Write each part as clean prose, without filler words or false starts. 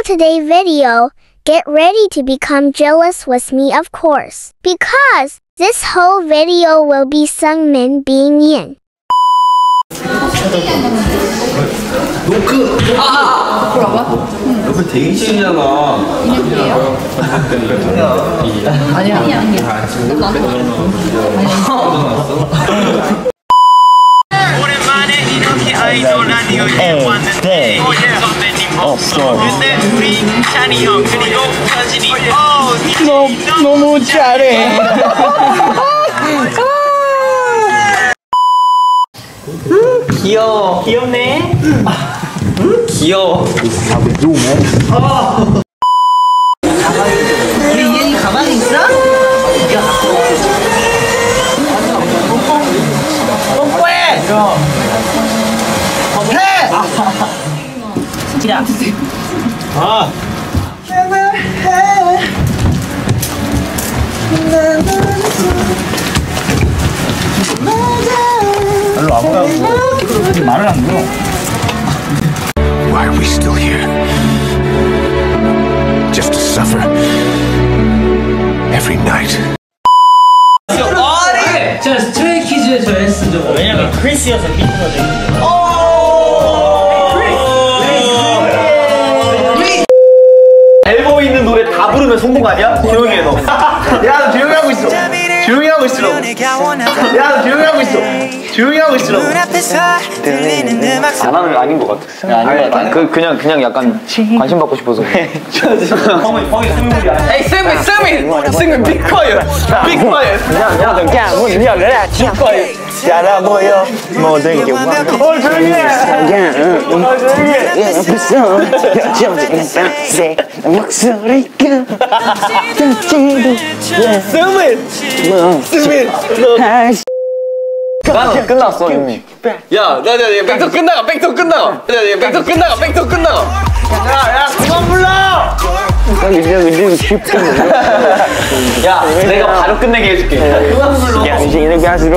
today's video, get ready to become jealous with me of course. Because this whole video will be Sungmin being Yin. 노크! 뭐라고? 노크 되게 신이잖아. 아니야. 오랜만에 이렇게 아이돌 라디오에 왔는데 선배님 없어. 근데 우리 찬이 형 그리고 서진이 너무 잘해. 귀여워. 귀엽네. 귀여워. 우리 이현이 가만히 있어? 뽀뽀해. 해. 야. 아. 별로 안 가고 말을 안 들어. Why are we still here? Just to suffer every night. 제가 스트레이키즈의 저였어. 왜냐면 크리스여서 삐뚤어져 있는데. 앨범에 있는 노래 다 부르면 성공 아니야? 조용히 해 너. 야 너 조용히 하고 있어. 조용히 하고 있으라고. 야 너 조용히 하고 있어. 조용히 하고 있으라고. 안 하는 거 아닌 것 같아. 아닌 것 같아. 그냥 약간 관심 받고 싶어서. 펑이 스물이야. Hey 승민 be quiet. Be quiet. 야너 그냥 문 열어라. Be quiet. 야라 보여 모든 게 완벽해. 조용히 해. 조용히 해. 옆에서 펴져진 밤새 목소리가 승민 끝났어 이미. 야 백도 끝나가. 야 그만 불러. 야 내가 바로 끝내게 해줄게. 그만 불러. 이는 갈수록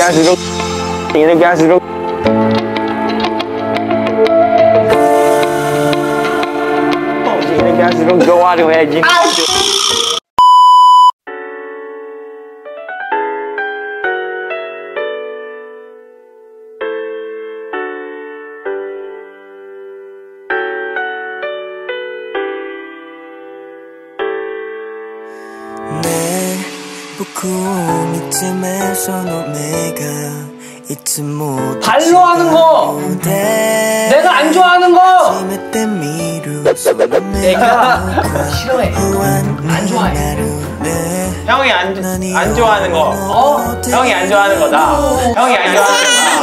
더 화려해진 발로 하는 거! 내가 안 좋아하는 거! 내가 싫어해. 안 좋아해. 형이 안 좋아하는 거. 형이 안 좋아하는 거다. 형이 안 좋아하는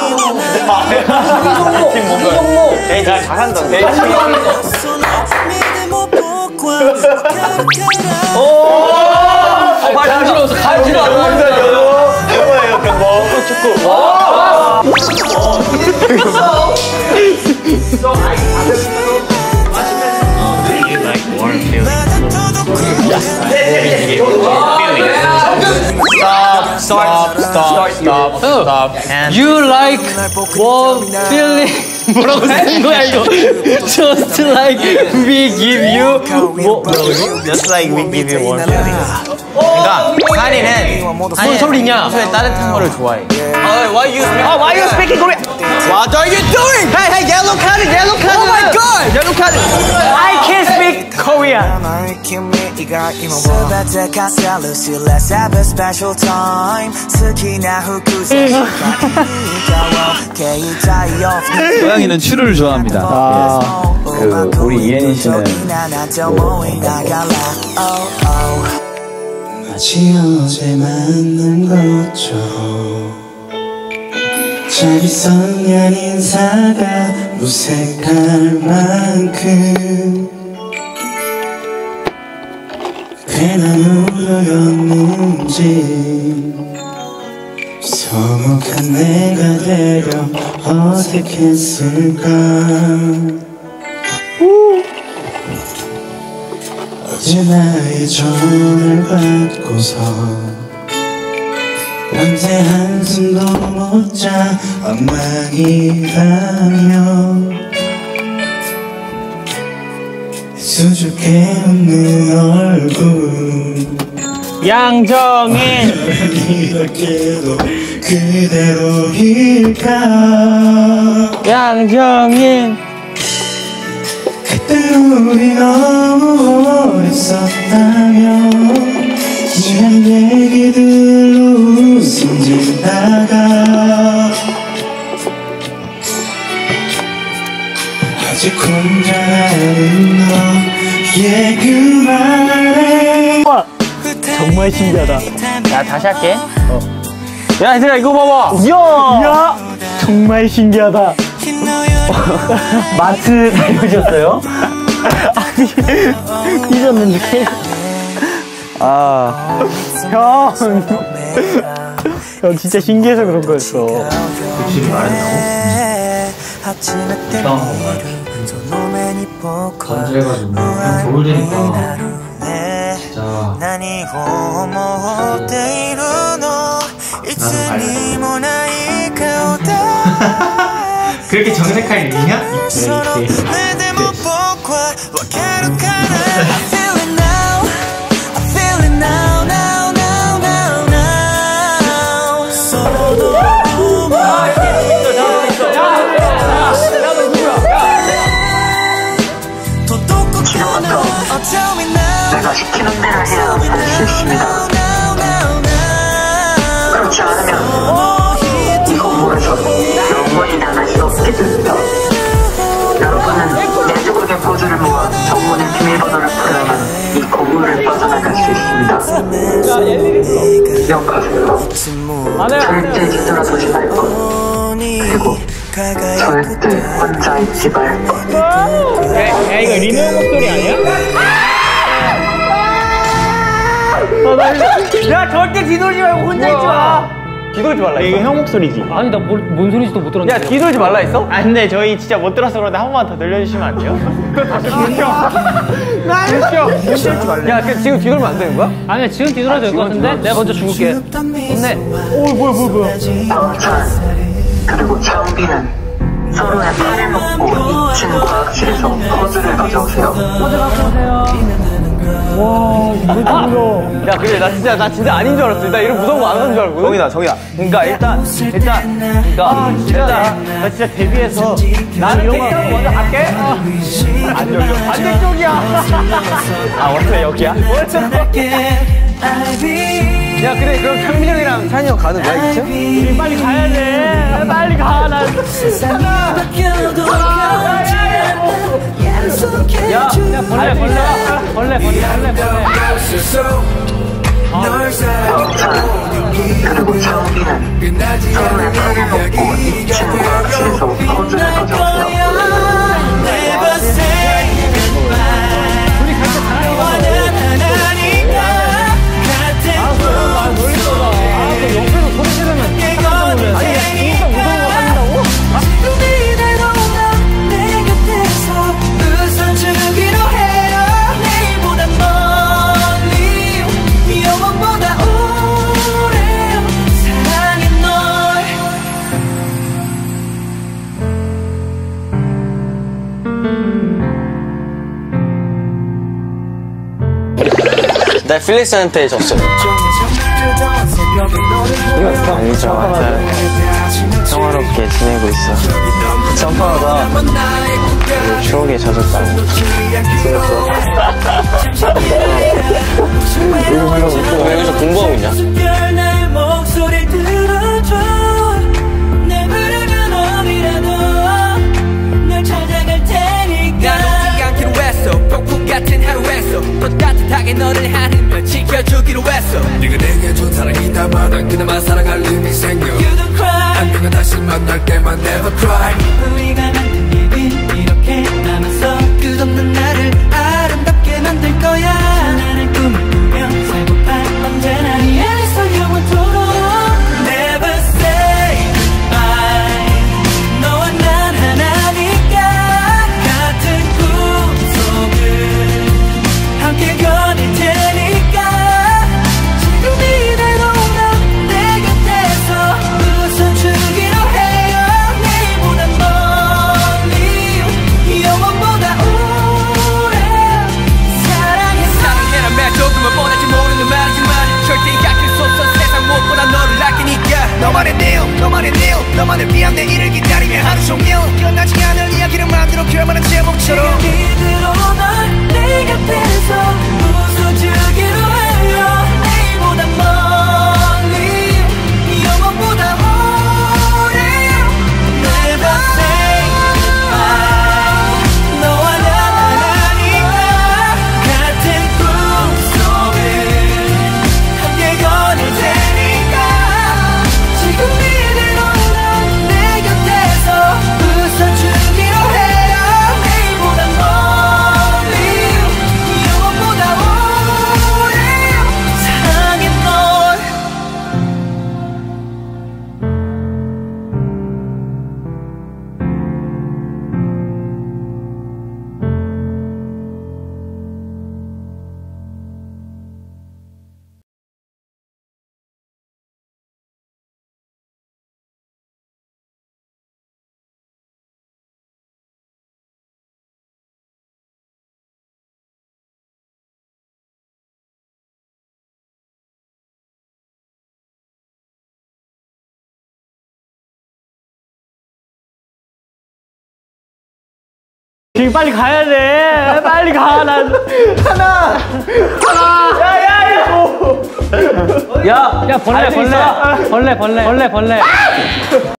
거다. 야 잘한다. 이거예요 그런 거. 축구. Stop. You like warm feeling. 뭐라고 쓴 거야 이거? Just like we give you Just like we give you warm feeling. 그러니까 한이는 뭔 소리냐? 평소에 따뜻한 거를 좋아해. Why you speaking Korean? What are you doing? Hey, yellow card. Oh my god, yellow card. I can't speak Korean. 고양이는 추루를 좋아합니다. 우리 이혜린 씨는 마치 어제 만난 것처럼 자기성난 인사가 무색할 만큼 괜한 우려였는지 서먹한 내가 되려 어색했을까. 어제 나의 전화를 받고서 밤새 한숨도 못 자 엉망이라며 수줍게 웃는 얼굴 양정인 이렇게도 그대로일까 양정인 그때 우리 너무 어렸었다면 지난 얘기들로 웃음 짓다가 아직 혼자 나는 너의 그 말에 정말 신기하다. 야 다시 할게. 야 얘들아 이거 봐봐. 야 정말 신기하다. 마트 닮으셨어요? 아니 삐졌는데. 아 형 진짜 신기해서 그런 거였어. 욕심이 많았다고? 건조해가지고 그냥 겨울이니까 진짜 나는 그렇게 정색할 일이냐? 내가 시키는 대로 해야 할 수 있습니다. 그렇지 않으면 이 건물에서 영원히 나갈 수 없게 됩니다. 여러분은 내조국의 포즈를 모아 정문의 비밀번호를 풀어야만 이 건물을 빠져나갈 수 있습니다. 기억하세요. 절대 뒤돌아보지 말 것. 그리고 절대 혼자 있지 말 것. 야 이거 리노 목소리 아니야? 야 절대 뒤돌지 말고 혼자 있지 마. 뒤돌지 말라. 이거 형 목소리지. 아니 나 뭔 소리인지도 못 들었는데. 야 뒤돌지 말라 했어? 아 근데 저희 진짜 못 들어서 그런데 한 번만 더 들려주시면 안 돼요? 다시 뒤돌지 말래. 야 지금 뒤돌면 안 되는 거야? 아니야 지금 뒤돌아도 될 것 같은데? 내가 먼저 죽을게. 좋네. 오 뭐야. 경찰 그리고 장비는 서로의 팔을 놓고 2층 과학실에서 퍼즐을 가져오세요. 퍼즐 갖고 오세요. 와, 이거 무서워. 야, 근데 나 진짜 아닌 줄 알았어. 나 이런 무서운 거 안 하는 줄 알고. 정이다. 그러니까 일단, 나 진짜 데뷔해서 나는 이런 거 먼저 갈게. 안 열려. 반대쪽이야. 아, 원래 여기야? 야, 그래, 그럼 창민 형이랑 찬이 형 가는 거야, 그쵸? 우리 빨리 가야 돼. 빨리 가, 나. 야, 벌레. 그리고 장비는 서로의 팔을 놓고 2층 과학실에서 퍼즐을 가져오세요. 옆에서 소리 지르면 깜짝 놀래. 아니, 진짜 무서운 거 한다고? 내 곁에서 웃어주기로 해요. 내일보다 멀리 영원보다 오래 사랑해 널. 나 필릭스한테 졌어요. 여기서 완전 평화롭게 지내고 있어. 점퍼가 추억에 젖었다고. 왜 여기서 공부하고 있냐? 나의 목소리 들어줘. 날 부르면 어디라도 널 찾아갈 테니까. 난 오지 않기로 했어. 폭풍 같은 하루에서 또 따뜻하게 너를 하는 걸 지켜주기로 했어. 네가 내게 준 사랑이다만 난 그나마 사랑할 힘이 생겨. You don't cry. 안녕은 다시 만날 때만 never cry. 우리가 만든 얘긴 이렇게 남았어. 끝없는 나를 아름답게 만들 거야. 나는 꿈을 꾸며 살고파 언제나 네 안에서 영원토록. Never say goodbye. 너와 난 하나니까. 같은 꿈속을 함께 거닐 테니까. 지금 이대로 넌 내 곁에서 웃어주기로 해요. 내일보다 지금 빨리 가야 돼. 빨리 가. 난 하나. 야, 벌레.